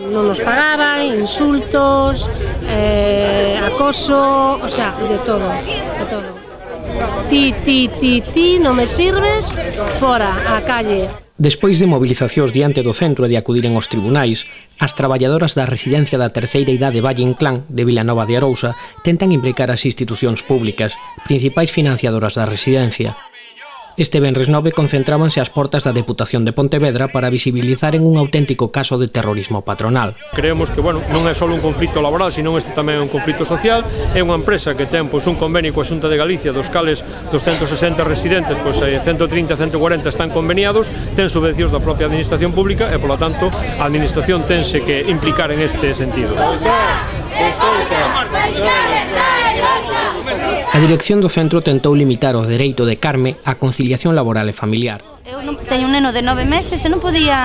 Non nos pagaban, insultos, acoso, o sea, de todo, de todo. Ti, non me sirves, fora, á calle. Despois de movilizacións diante do centro e de acudiren aos tribunais, as traballadoras da residencia da terceira idade Valle Inclán de Vilanova de Arousa tentan implicar as institucións públicas, principais financiadoras da residencia. Este venres 9 concentrábanse ás portas da Deputación de Pontevedra para visibilizaren un auténtico caso de terrorismo patronal. Creemos que, bueno, non é só un conflito laboral, senón este tamén é un conflito social. É unha empresa que ten un convenio coa Xunta de Galicia, dos cales 260 residentes, 130, 140 están conveniados, ten subvencións da propia Administración Pública e, polo tanto, a Administración tense que implicar en este sentido. A dirección do centro tentou limitar o dereito de Carme á conciliación laboral e familiar. Eu teño un neno de 9 meses e non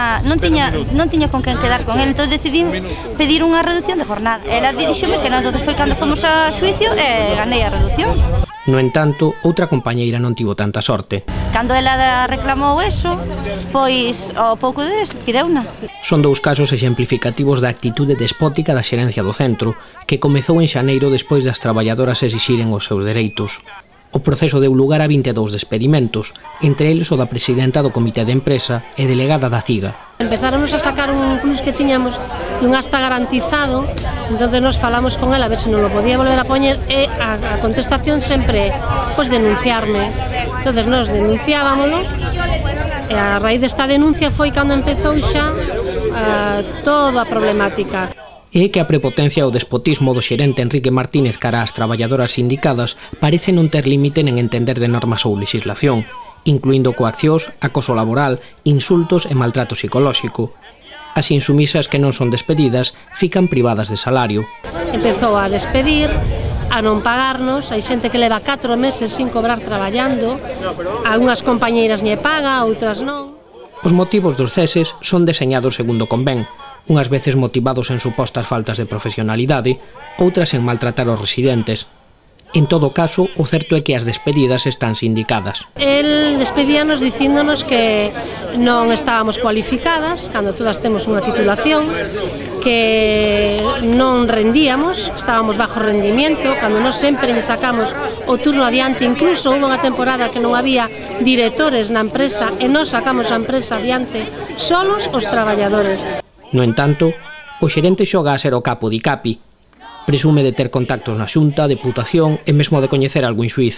tiña con quen quedar con ele, entón decidí pedir unha reducción de jornada. Ela dixome que non, entón foi cando fomos a xuicio e ganei a reducción. No entanto, outra compañeira non tivo tanta sorte. Cando ela reclamou eso, pois ao pouco despideuna. Son dous casos exemplificativos da actitude despótica da xerencia do centro, que comezou en xaneiro despois das traballadoras exixiren os seus dereitos. O proceso deu lugar a 22 despedimentos, entre eles o da presidenta do comité de empresa e delegada da CIGA. Empezáronos a sacar un plus que tiñamos dun hasta garantizado, entonces nos falamos con ela a ver se non lo podía volver a poñer e a contestación sempre, pois, denunciarme. Entonces nos denunciábamolo e a raíz desta denuncia foi cando empezou xa toda a problemática. É que a prepotencia e o despotismo do xerente Enrique Martínez cara ás traballadoras sindicadas parece non ter límite nen entender de normas ou legislación, incluindo coaccións, acoso laboral, insultos e maltrato psicolóxico. As insumisas que non son despedidas fican privadas de salario. Empezou a despedir, a non pagarnos, hai xente que leva 4 meses sin cobrar traballando, algunhas compañeiras lle paga, outras non. Os motivos dos ceses son deseñados segundo convén, unhas veces motivados en supostas faltas de profesionalidade, outras en maltratar os residentes. En todo caso, o certo é que as despedidas están sindicadas. El despedíanos dicíndonos que non estábamos cualificadas, cando todas temos unha titulación, que non rendíamos, estábamos bajo rendimiento, cando nós sempre lle sacamos o turno adiante, incluso houve unha temporada que non había directores na empresa e nós sacamos a empresa adiante solos os traballadores. No entanto, o xerente xoga a ser o capo di capi. Presume de ter contactos na Xunta, Deputación e mesmo de coñecer algún xuiz.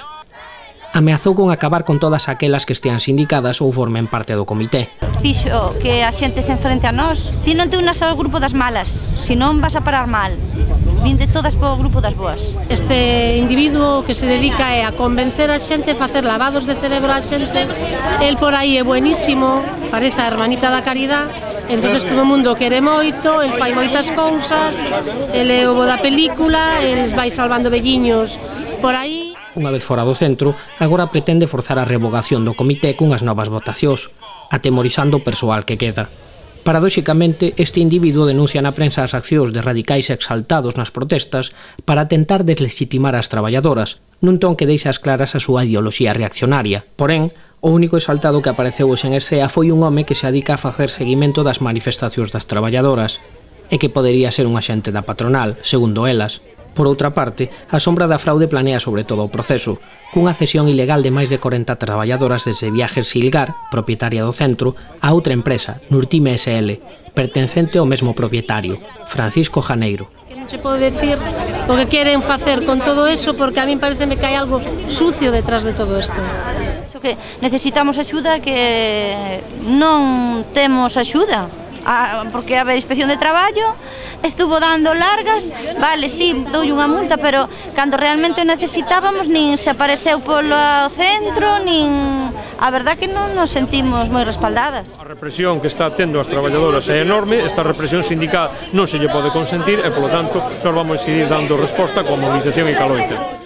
Ameazou con acabar con todas aquelas que estean sindicadas ou formen parte do comité. Fixo que a xente se enfrente a nós. Ti non te unas ao grupo das malas, senón vas a parar mal. Vinde todas po grupo das boas. Este individuo que se dedica a convencer a xente, facer lavados de cerebro a xente, el por aí é buenísimo, parece a hermanita da caridade. Entonces todo o mundo quere moito, el fai moitas cousas, el é o bo da película, el vai salvando velliños por aí. Unha vez fora do centro, agora pretende forzar a revogación do comité cunhas novas votacións, atemorizando o persoal que queda. Paradoxicamente, este individuo denuncia na prensa as accións de radicais exaltados nas protestas para tentar deslegitimar as traballadoras, nun ton que deixa as claras a súa ideoloxía reaccionaria. Porén, o único exaltado que apareceu hoxe en Escea foi un home que se adica a facer seguimento das manifestacións das traballadoras e que podería ser un axente da patronal, segundo elas. Por outra parte, a sombra da fraude planea sobre todo o proceso, cunha cesión ilegal de máis de 40 traballadoras desde Viajes Silgar, propietaria do centro, a outra empresa, Nurtime SL, pertencente ao mesmo propietario, Francisco Janeiro. Non se pode decir o que queren facer con todo eso, porque a min pareceme que hai algo sucio detrás de todo isto. Que necesitamos axuda, que non temos axuda, porque a Inspección de Traballo estuvo dando largas, vale, sí, doulle unha multa, pero cando realmente o necesitábamos nin se apareceu polo centro, nin... A verdad que non nos sentimos moi respaldadas. A represión que está tendo as traballadoras é enorme, esta represión sindical non se lle pode consentir e, polo tanto, nós vamos a seguir dando resposta coa movilización e caloite.